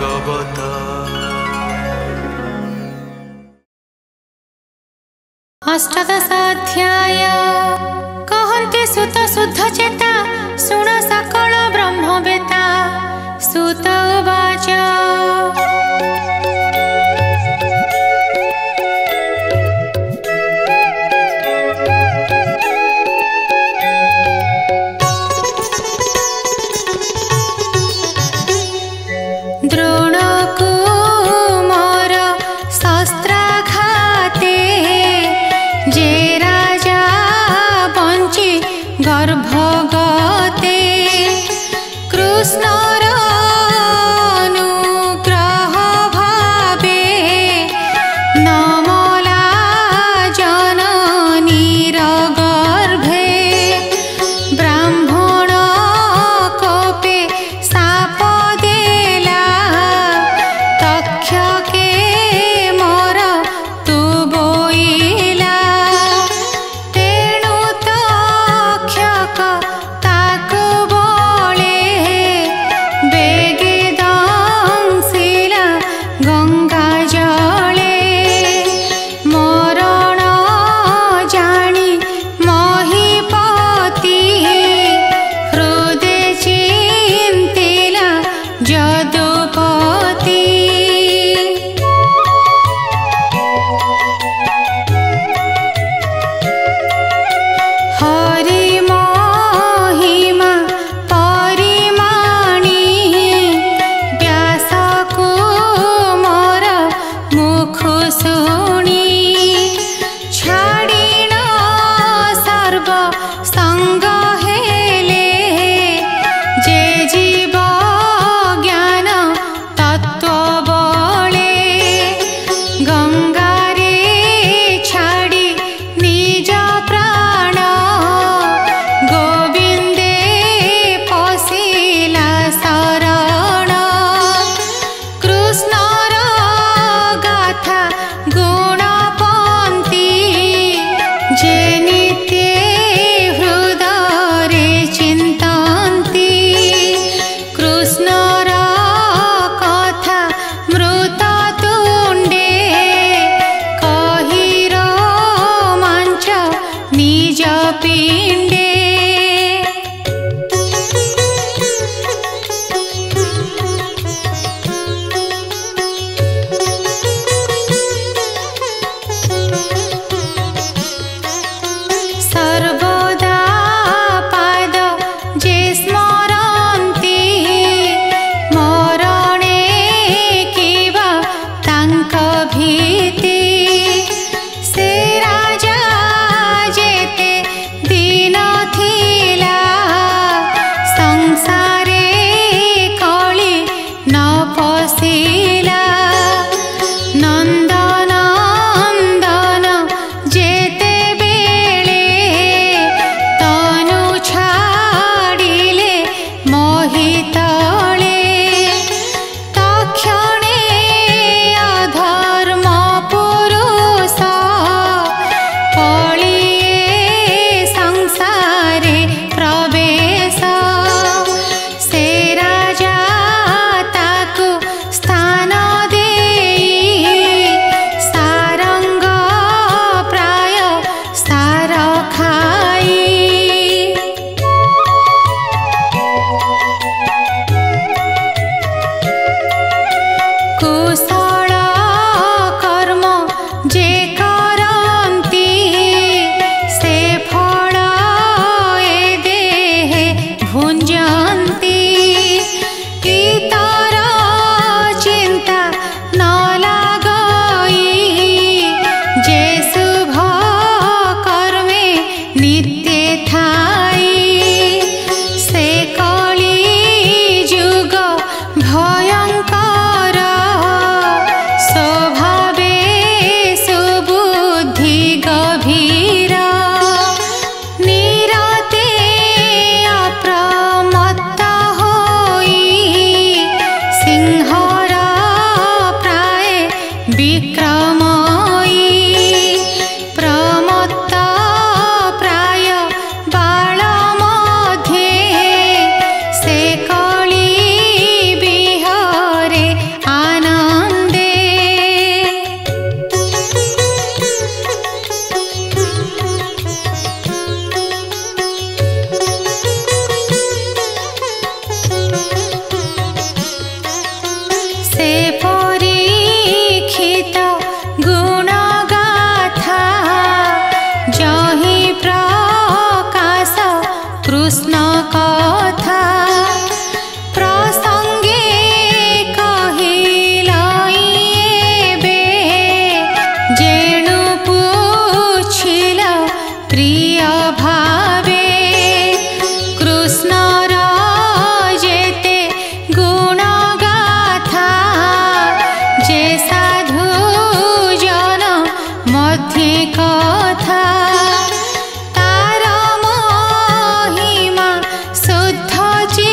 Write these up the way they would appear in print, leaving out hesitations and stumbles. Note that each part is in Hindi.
भागवत। अष्टादशाध्याय कहन्ति सुत शुद्ध चेता शुण सकल ब्रह्मवेता। सुत उवाच गर्भ कथा प्रसंगे कहिलाई बे जेणु पूछिल प्रिय भावे कृष्णर जेते गुण गाथा जे साधु जन मध्ये कथा तार महिमा शुद्ध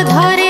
धरे।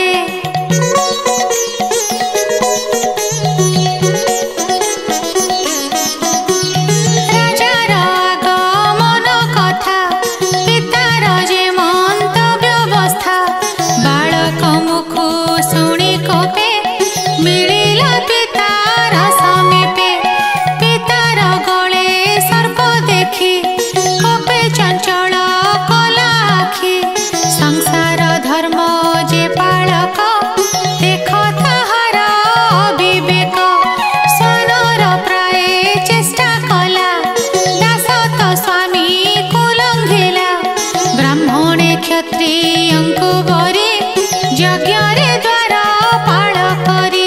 राजार आगमन कथा पितार जे मंतव्य व्यवस्था बालक मुखु शुणी कोपे मिलिला पितार समीपे। पितार गले सर्प देखी कोपे चंचल कला आखि संसार धर्म जे पालक देख ताहार विवेक। स्वनर प्राय चेष्टा कला दास तो स्वामी को लंघिला। ब्राह्मणे क्षत्रियंकु बरी यज्ञ रे द्वार पाळ करी।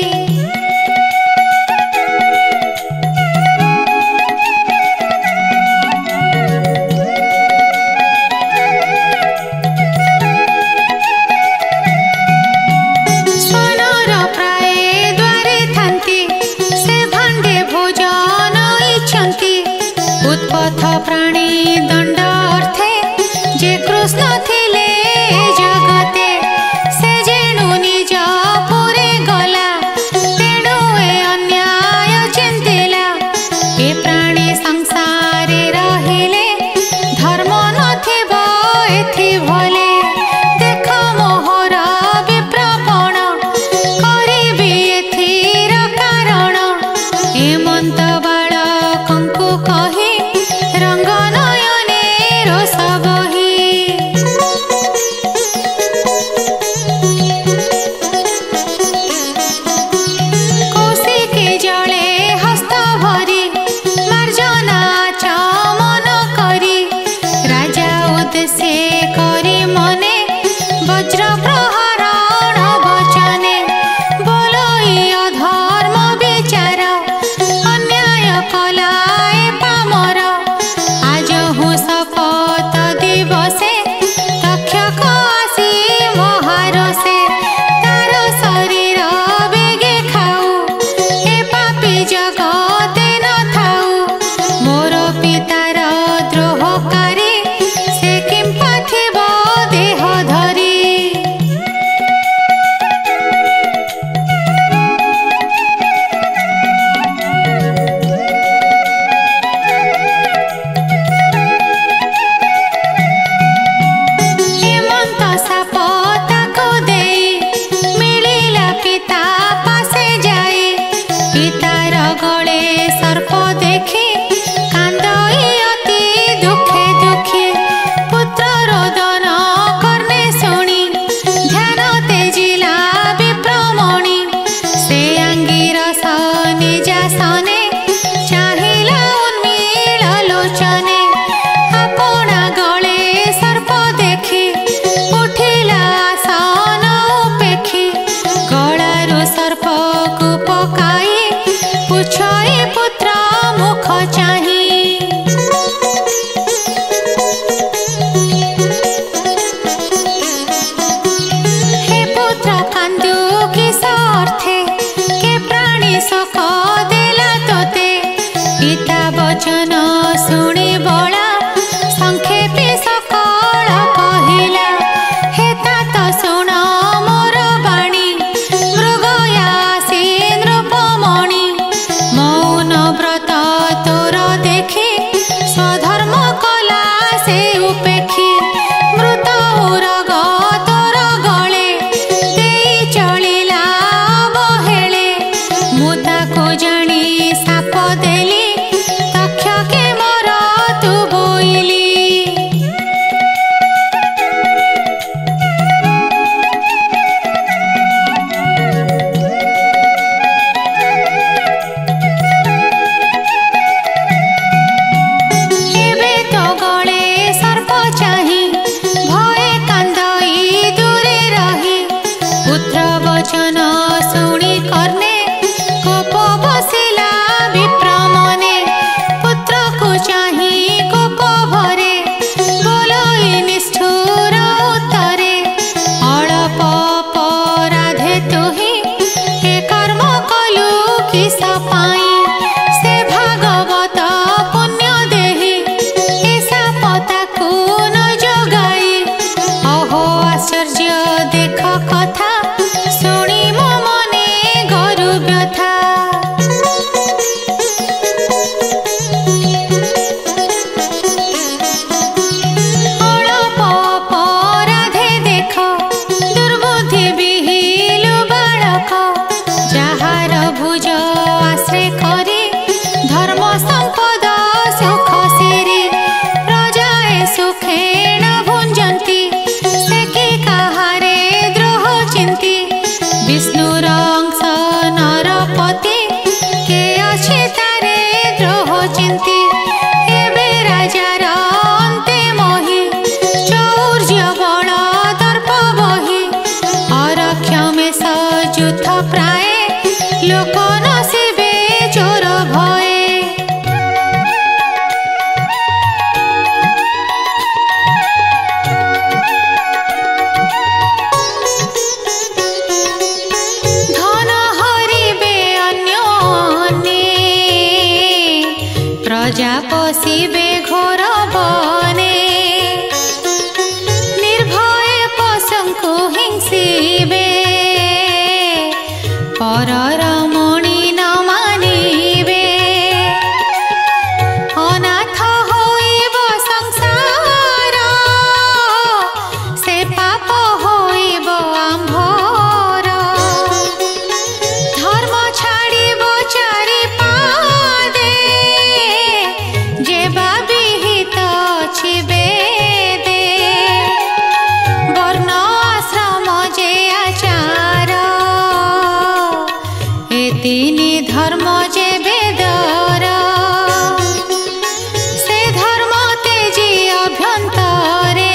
स्वनर प्राय द्वारे थांती से भांडे भोजन इच्छन्ति। उत्पथ प्राणी दंड अर्थे जे कृष्ण थिले जगते से जेणु निज पुरे गला तेणु ए अन्याय चिंतिला। ए प्राणी संसारे रहिले धर्म नथिब एथि भले। देख मोहर विप्रपण करिबि एथिर कारण। हेमंत बालकंकु कहि रंग नयने रोष बही। कौशिकी जले हस्त भरी मार्जना चमन करी। राजा उद्देश्य करी मने वज्र प्रहरण वचने। बोलई अधर्म विचार अन्याय कला ए पामर। आज हूँ शपथ दिवसे तक्षक आसी महारसे। तार शरीर बेगे खाऊ ए पापी जगते न थाऊ। मोर पितार द्रोहकारी से किंपा थिब देह धरी। हेमंत साप ताको देई मिलिला पिता पासे जाई। पितार गले सर्प देखी कांदई अति दुखे दुखी। पुत्र रोदन करने शुणी ध्यान तेजिला विप्रमणि। से अंगिरस निजासने चाहिला उन्मील लोचने। आपना गले सर्प देखी उठिला आसन उपेक्षी। गलारु सर्प को पकाई पुछई पुत्र मुख चाही। हे पुत्र कांदु किस अर्थे के प्राणी शोक देला तोते। पिता वचन शुणी बला संक्षेपी सकल कहिला। हे तात शुण मोर बाणी मृगयासी नृपमणि। मौन व्रत तोर देखी स्वधर्म कला से उपेक्षी। मृत उरग तोर गले देई चलिला अवहेळे। मुदा को लोक नसिबे चोर भये धन हरिबे अन्य प्रजा पशिबे घोर बने निर्भय पशुଙ୍କୁ हिंसिबे परर मणि न मानिबे अनाथ होइब संसार से पाप होइब आम्भर धर्म छाड़िब चारि पादे जेबा विहित अछि वेदे वर्ण आश्रम जे आचार ए तिनि धर्म जे वेदर से धर्म तेजी अभ्यंतरे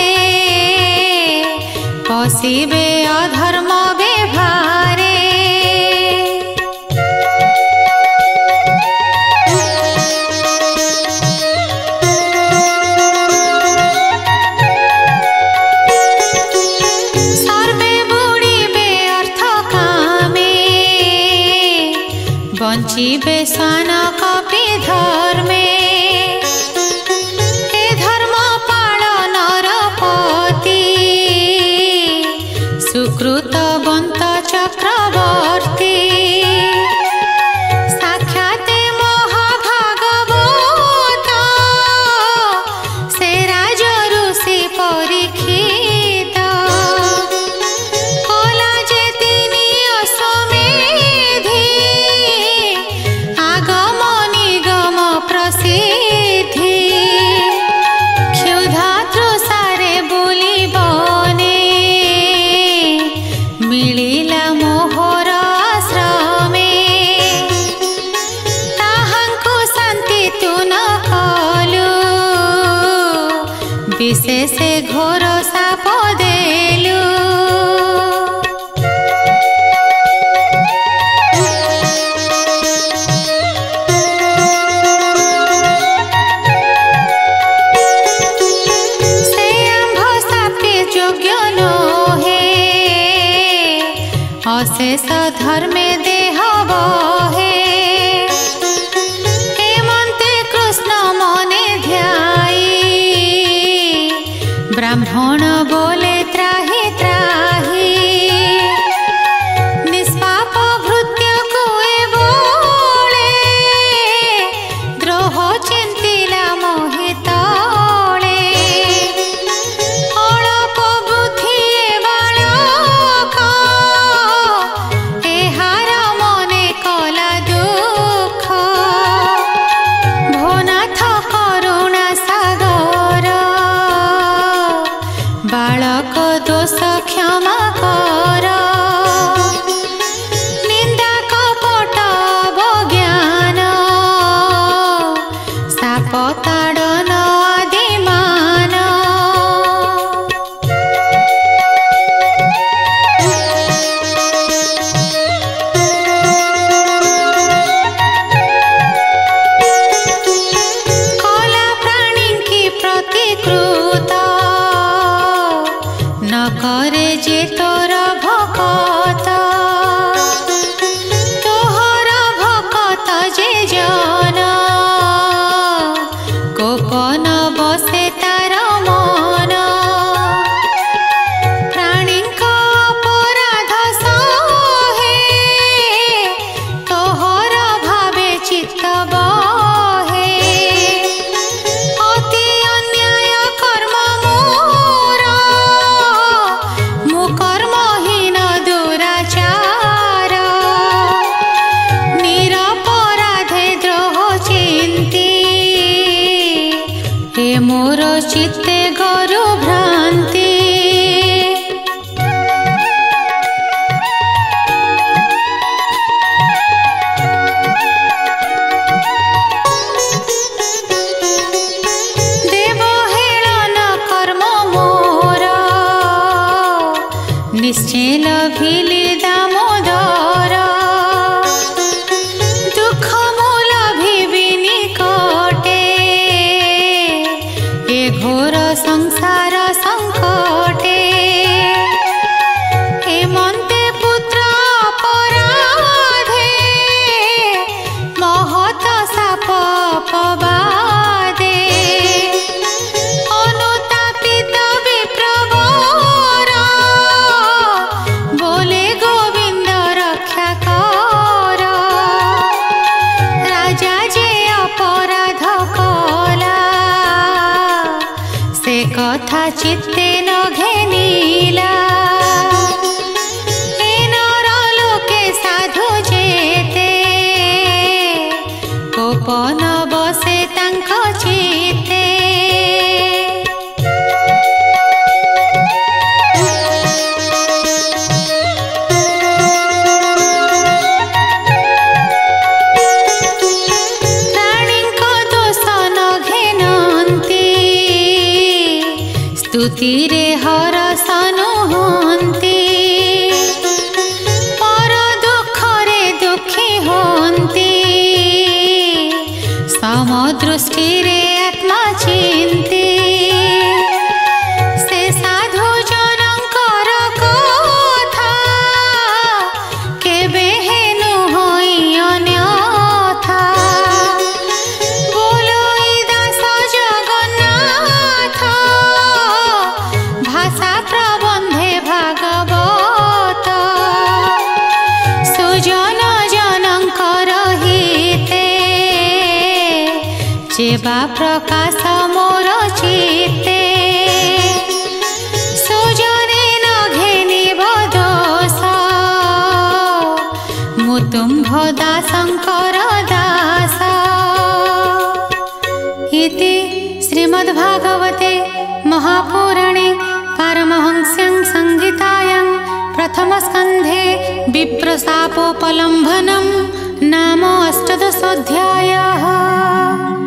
पशिबे अधर्म व्यवहारे सर्वे बुड़िबे अर्थ कामे बंचिबे स्वान कपि धर्मे ए धर्म पालन नरपति सुकृतवंत चक्रवर्ती साक्षाते महाभागवत से राज ऋषि परीक्षित कला जे तिनि अश्वमेधि आगम निगम प्रसिद्धि क्षुधा तृषारे बुली बने मिलिला मोहर आश्रमे ताहांकु शांति तु न कलु विशेष घोर शाप देलु से आंभ शापे योग्य नहे अशेष धर्मे देह बहे हेमंते कृष्ण मने ध्याई ब्राह्मण बोले त्राहि त्राहि निष्पाप भृत्य कुए बोले द्रोह चिंतिला मोहि तले अल्प बुद्धि बालक एहार मने कला दुख भोनाथ करुणा सागर बालक दोष क्षमा कर निंदा कपट अवज्ञान शाप ताड़न आदिमान कला प्राणी की प्रतिकृत न करे जे तोर भकत तोहर भकत जे जन कोपन बसे तार मन प्राणीक अपराध सहे तोहर भावे चित्त बहे अति अन्याय कर्म मोर मुकर्महीन दुराचार निरपराधे द्रोह चिंती हे मोर चित्ते गरु भ्रांति देव हेलन कर्म मोर निश्चय लभिले दामोदर चित्ते न घेनीला ए नर लोके साधु जेते कोपन बसे तांक चित्ते स्तुतिरे हरसन होन्ति पर दुखरे दुखी होन्ति समदृष्टिरे आत्मा चिन्ति से साधु जनकर कथा केबे हेनु होई अन्यथा बोलोई दास जगन्नाथ भाषा प्रबंधे भागवत सुजन जनकर हिते जेबा प्रकाश मोर चित्ते सुजने न घेनिब दोष मुतुम्भ दासंकर दास इति श्रीमद्भागवते महापुराणे पारमहंस्यां संहितायां प्रथमस्कन्धे विप्रशापोपलम्भनं नाम 18 अध्यायः।